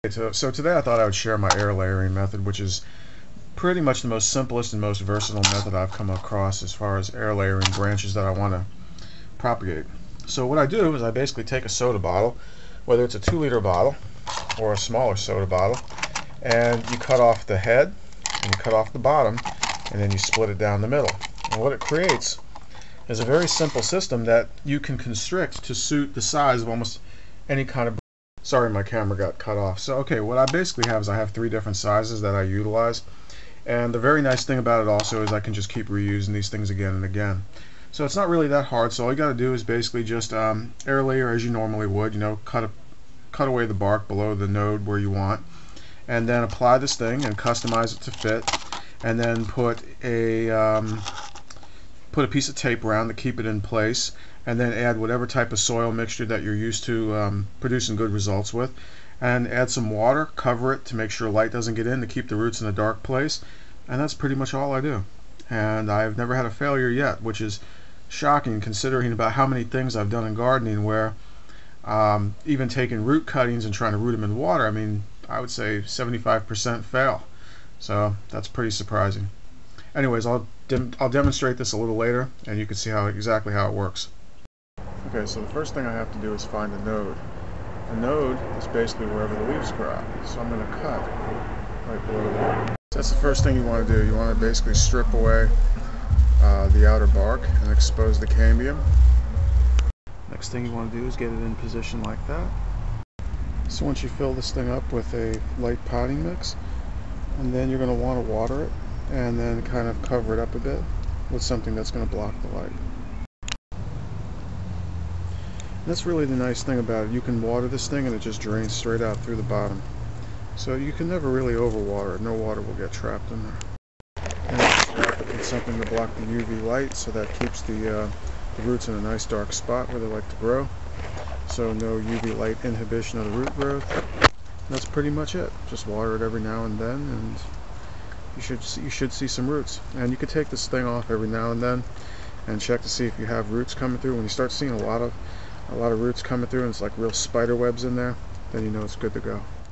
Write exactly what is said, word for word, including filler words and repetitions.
So, so today I thought I would share my air layering method, which is pretty much the most simplest and most versatile method I've come across as far as air layering branches that I want to propagate. So what I do is I basically take a soda bottle, whether it's a two liter bottle or a smaller soda bottle, and you cut off the head and you cut off the bottom, and then you split it down the middle. And what it creates is a very simple system that you can constrict to suit the size of almost any kind of. Sorry, my camera got cut off. So okay, what I basically have is I have three different sizes that I utilize, and the very nice thing about it also is I can just keep reusing these things again and again. So it's not really that hard. So all you got to do is basically just um, air layer as you normally would. You know, cut a, cut away the bark below the node where you want, and then apply this thing and customize it to fit, and then put a um, put a piece of tape around to keep it in place, and then add whatever type of soil mixture that you're used to um, producing good results with, and add some water, cover it to make sure light doesn't get in to keep the roots in a dark place, and that's pretty much all I do. And I've never had a failure yet, which is shocking considering about how many things I've done in gardening where um, even taking root cuttings and trying to root them in water, I mean, I would say seventy-five percent fail. So that's pretty surprising. Anyways, I'll, dem I'll demonstrate this a little later, and you can see how exactly how it works. Okay, so the first thing I have to do is find a node. The node is basically wherever the leaves grow out. So I'm going to cut right below there. So that's the first thing you want to do. You want to basically strip away uh, the outer bark and expose the cambium. Next thing you want to do is get it in position like that. So once you fill this thing up with a light potting mix, and then you're going to want to water it, and then kind of cover it up a bit with something that's going to block the light. That's really the nice thing about it. You can water this thing and it just drains straight out through the bottom. So you can never really overwater it. No water will get trapped in there. And wrap it with something to block the U V light, so that keeps the, uh, the roots in a nice dark spot where they like to grow. So no U V light inhibition of the root growth. That's pretty much it. Just water it every now and then, and you should see, you should see some roots. And you can take this thing off every now and then and check to see if you have roots coming through. When you start seeing a lot of a lot of roots coming through and it's like real spider webs in there, then you know it's good to go.